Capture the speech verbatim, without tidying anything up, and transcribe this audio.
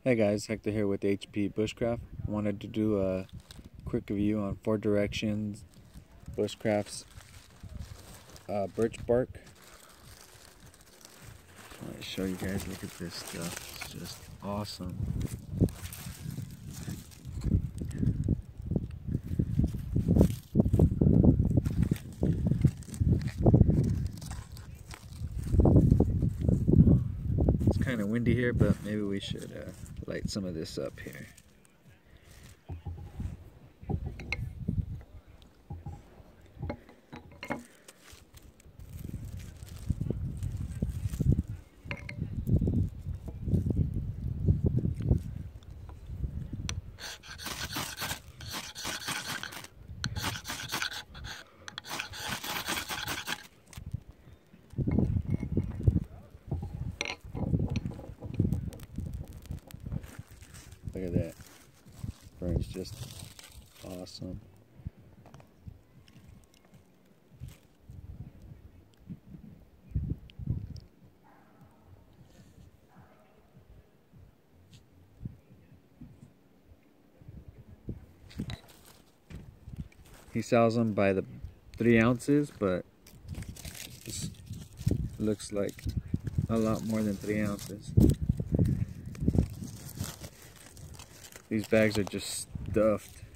Hey guys, Hector here with H P Bushcraft. Wanted to do a quick review on Four Directions Bushcraft's uh, birch bark. I want to show you guys, look at this stuff, it's just awesome. It's kind of windy here, but maybe we should uh, light some of this up here. Look at that. Burns just awesome. He sells them by the three ounces, but this looks like a lot more than three ounces. These bags are just stuffed.